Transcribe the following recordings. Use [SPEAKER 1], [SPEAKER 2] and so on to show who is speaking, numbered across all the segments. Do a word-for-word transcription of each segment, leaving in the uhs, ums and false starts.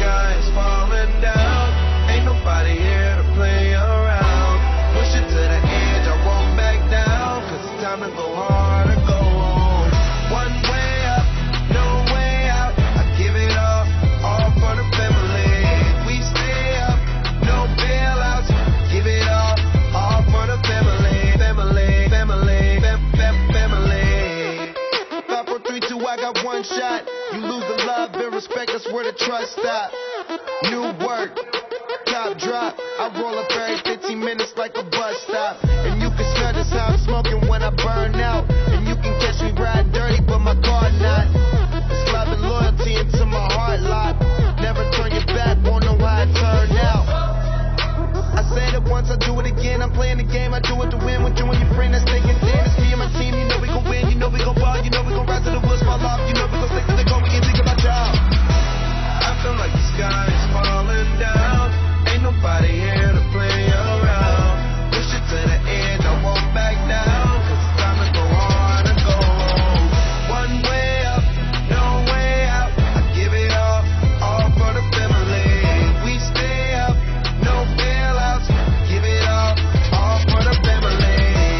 [SPEAKER 1] sky is falling down. Ain't nobody here to play around. Push it to the edge, I won't back down. Cause it's time to go hard or go home. One way up, no way out. I give it all, all for the family. We stay up, no bailouts. Give it all, all for the family. Family, family, fam, fam, family. Five, four, three, two, I got one shot. You lose the love and respect, that's where the trust stop. New work, top drop. I roll up every fifteen minutes like a bus stop. And you can smell this how I'm smoking when I burn out. And you can catch me riding dirty, but my car not. It's love and loyalty into my heart lock. Never turn your back, won't know how it turned out. I said it once, I do it again. I'm playing the game, I do it to win. With you and your friend that's thinking, damn, it's me and my team. You know we gon' win, you know we gon' ball, you know we gon' rise to the wheels fall off. You know we gon' stick to the goal, we can't think about y'all. I feel like the sky is falling down. Ain't nobody here to play around. Push it to the edge, I won't back down. Cause it's time to go hard and go home. One way up, no way out. I give it all, all for the family. We stay up, no bailouts. Give it all, all for the family.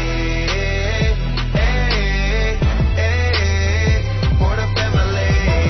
[SPEAKER 1] Hey, hey, for the family.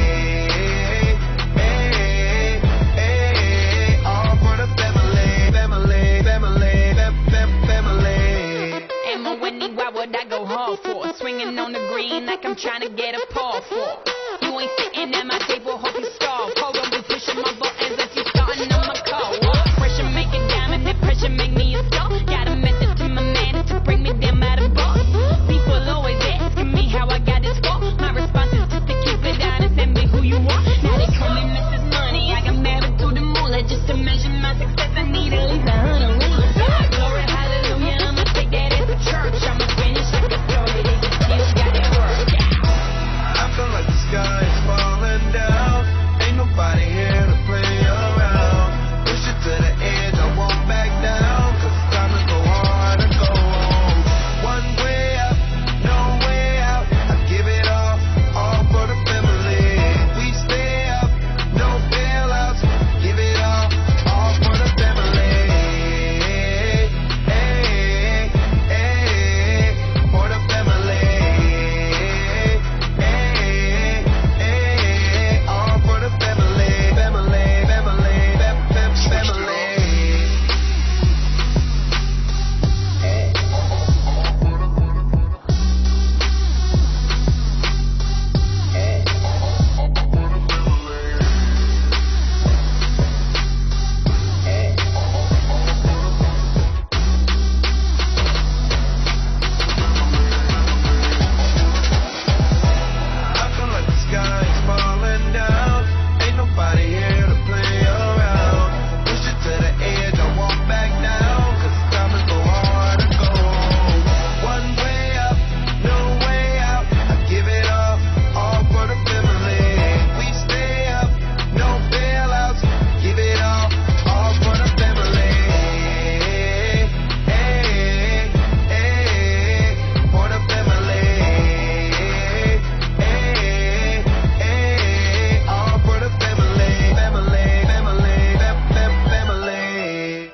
[SPEAKER 1] Hey, hey, all for the family. Family, family, fam, fam, family.
[SPEAKER 2] Am I winning? Why would I go hard for? Swinging on the green like I'm trying to get a paw for. You ain't sitting at my table, hope you starve. Hold on, be pushing my buttons as you starting on my car. Pressure make it diamond, that pressure make me a star. Got a message to my man to bring me down by the bar. People always asking me how I got this far. My response is just to keep it honest and be who you are. Now they call me Missus Money, I got married to the moolah. Just to measure my success, I need at least a hundred rulers. Glory, hallelujah, I'ma take that as a church. I'ma finish like a story, they just still got that work.
[SPEAKER 1] I feel like the sky is falling down. Ain't nobody here to play around. Push it to the edge, I won't back down. Cause it's time to go hard and go home. One way up, no way out. I give it all, all for the family. We stay up, no bailouts. Give it all, all for the family. Hey, hey, for the family. Hey, hey, all for the family. Family, family, fam, fam, family. I feel like the sky is falling down. Ain't nobody here to play around. Push it to the edge, I won't back down. Cause it's time to go hard and go home. One way up, no way out. I give it all, all for the family. We stay up, no bailouts. Give it all, all for the family. Hey, hey, for the family. Hey, hey, all for the family. Family, family, fam, fam, family.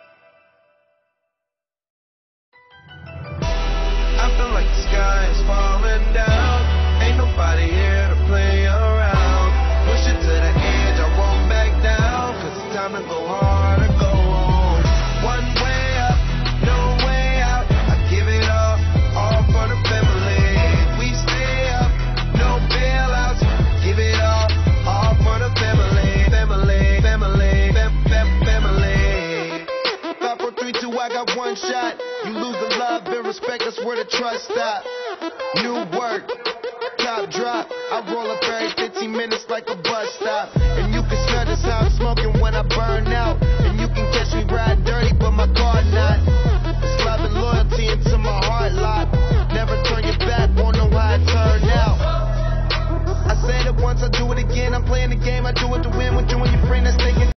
[SPEAKER 1] I feel like the sky is falling down. Ain't nobody here to play around. Push it to the edge, I won't back down. Cause it's time to go hard and go home. One way up, no way out. I give it all, all for the family. We stay up, no bailouts. Give it all, all for the family. Family, family, fam, fam, family. Five, four, three, two, I got one shot. You lose the love and respect, that's where the trust stop. New work, top drop. I roll up every fifteen minutes like a bus stop. And you can smell this how I'm smoking when I burn out. And you can catch me riding dirty,